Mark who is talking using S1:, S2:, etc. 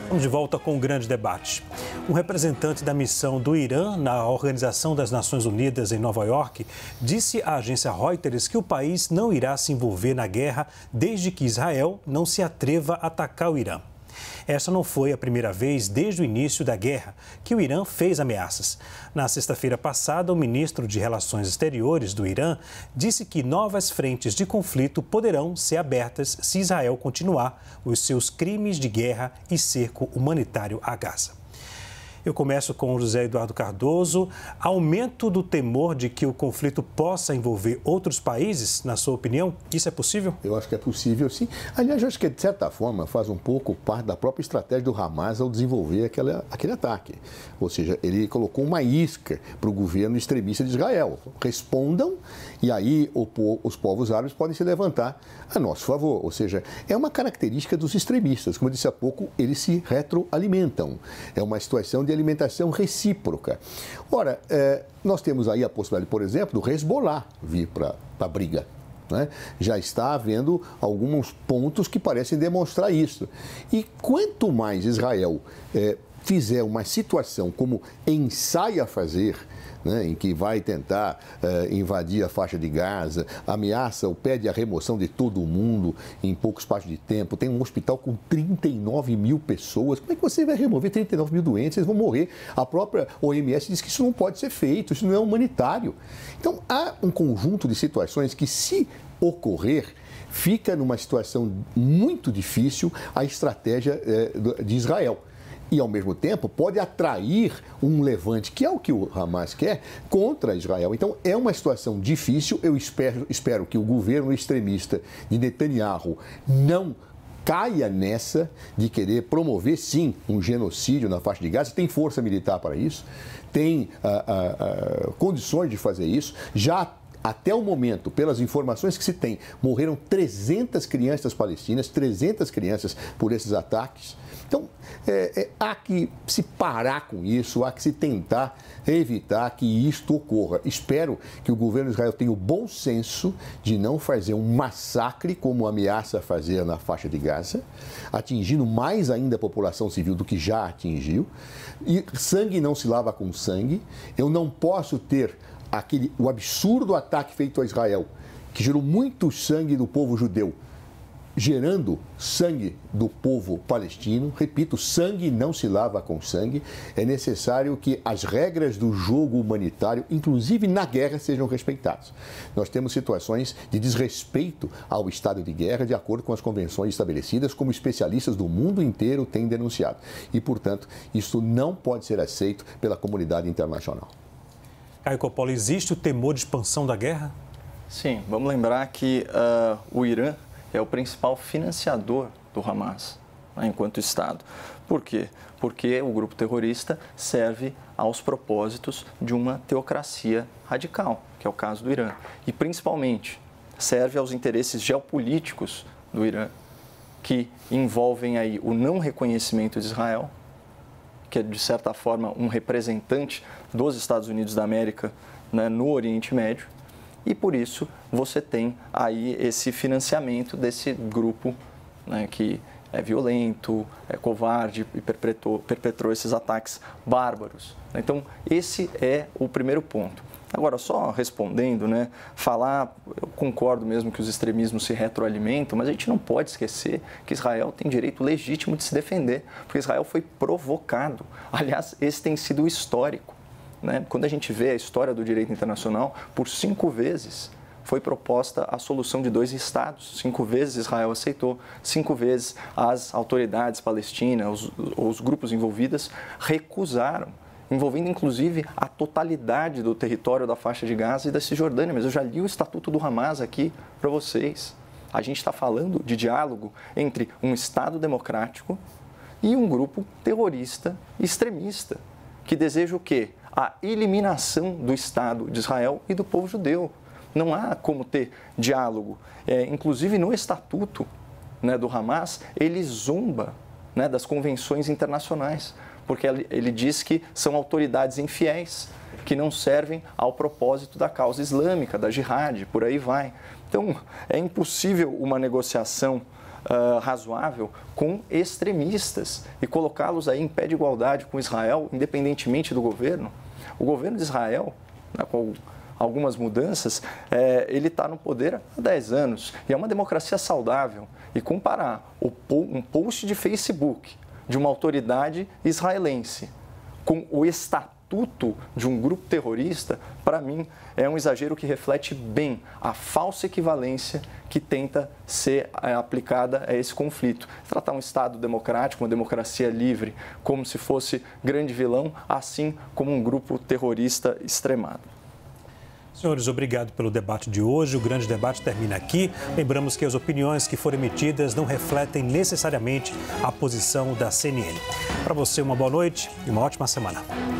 S1: Vamos de volta com um grande debate. Um representante da missão do Irã na Organização das Nações Unidas em Nova York disse à agência Reuters que o país não irá se envolver na guerra desde que Israel não se atreva a atacar o Irã. Essa não foi a primeira vez desde o início da guerra que o Irã fez ameaças. Na sexta-feira passada, o ministro de Relações Exteriores do Irã disse que novas frentes de conflito poderão ser abertas se Israel continuar os seus crimes de guerra e cerco humanitário a Gaza. Eu começo com o José Eduardo Cardoso. Aumento do temor de que o conflito possa envolver outros países, na sua opinião? Isso é possível?
S2: Eu acho que é possível, sim. Aliás, eu acho que, de certa forma, faz um pouco parte da própria estratégia do Hamas ao desenvolver aquele ataque. Ou seja, ele colocou uma isca para o governo extremista de Israel. Respondam e aí os povos árabes podem se levantar a nosso favor. Ou seja, é uma característica dos extremistas. Como eu disse há pouco, eles se retroalimentam. É uma situação de alimentação recíproca. Ora, nós temos aí a possibilidade, por exemplo, do Hezbollah vir para a briga. Né? Já está havendo alguns pontos que parecem demonstrar isso. E quanto mais Israel fizer uma situação como ensaia fazer, né, em que vai tentar invadir a faixa de Gaza, ameaça ou pede a remoção de todo mundo em pouco espaço de tempo, tem um hospital com 39 mil pessoas, como é que você vai remover 39 mil doentes? Eles vão morrer. A própria OMS diz que isso não pode ser feito, isso não é humanitário. Então, há um conjunto de situações que, se ocorrer, fica numa situação muito difícil a estratégia de Israel. E, ao mesmo tempo, pode atrair um levante, que é o que o Hamas quer, contra Israel. Então, é uma situação difícil. Eu espero que o governo extremista de Netanyahu não caia nessa de querer promover, sim, um genocídio na faixa de Gaza. Tem força militar para isso, tem condições de fazer isso. Já até o momento, pelas informações que se tem, morreram 300 crianças palestinas, 300 crianças por esses ataques. Então, há que se parar com isso, há que se tentar evitar que isto ocorra. Espero que o governo de Israel tenha o bom senso de não fazer um massacre como ameaça fazer na faixa de Gaza, atingindo mais ainda a população civil do que já atingiu. E sangue não se lava com sangue. Eu não posso ter o absurdo ataque feito a Israel, que gerou muito sangue do povo judeu, gerando sangue do povo palestino. Repito, sangue não se lava com sangue. É necessário que as regras do jogo humanitário, inclusive na guerra, sejam respeitadas. Nós temos situações de desrespeito ao estado de guerra, de acordo com as convenções estabelecidas, como especialistas do mundo inteiro têm denunciado. E, portanto, isso não pode ser aceito pela comunidade internacional.
S1: Caio Coppola, existe o temor de expansão da guerra?
S3: Sim, vamos lembrar que o Irã é o principal financiador do Hamas, né, enquanto Estado. Por quê? Porque o grupo terrorista serve aos propósitos de uma teocracia radical, que é o caso do Irã. E, principalmente, serve aos interesses geopolíticos do Irã, que envolvem aí o não reconhecimento de Israel, que é, de certa forma, um representante dos Estados Unidos da América, né, no Oriente Médio. E, por isso, você tem aí esse financiamento desse grupo, né, que é violento, é covarde e perpetrou esses ataques bárbaros. Então, esse é o primeiro ponto. Agora, só respondendo, né, eu concordo mesmo que os extremismos se retroalimentam, mas a gente não pode esquecer que Israel tem direito legítimo de se defender, porque Israel foi provocado. Aliás, esse tem sido o histórico. Né? Quando a gente vê a história do direito internacional, por 5 vezes foi proposta a solução de 2 estados. 5 vezes Israel aceitou, 5 vezes as autoridades palestinas, os grupos envolvidos, recusaram, envolvendo inclusive a totalidade do território da faixa de Gaza e da Cisjordânia. Mas eu já li o Estatuto do Hamas aqui para vocês. A gente está falando de diálogo entre um Estado democrático e um grupo terrorista extremista, que deseja o quê? A eliminação do Estado de Israel e do povo judeu. Não há como ter diálogo. Inclusive, no Estatuto, né, do Hamas, ele zomba, né, das convenções internacionais, porque ele diz que são autoridades infiéis, que não servem ao propósito da causa islâmica, da jihad, por aí vai. Então, é impossível uma negociação razoável com extremistas e colocá-los aí em pé de igualdade com Israel, independentemente do governo. O governo de Israel, com algumas mudanças, ele está no poder há 10 anos e é uma democracia saudável. E comparar um post de Facebook de uma autoridade israelense com o estatuto de um grupo terrorista, para mim, é um exagero que reflete bem a falsa equivalência que tenta ser aplicada a esse conflito. Tratar um Estado democrático, uma democracia livre, como se fosse grande vilão, assim como um grupo terrorista extremado.
S1: Senhores, obrigado pelo debate de hoje. O grande debate termina aqui. Lembramos que as opiniões que foram emitidas não refletem necessariamente a posição da CNN. Para você, uma boa noite e uma ótima semana.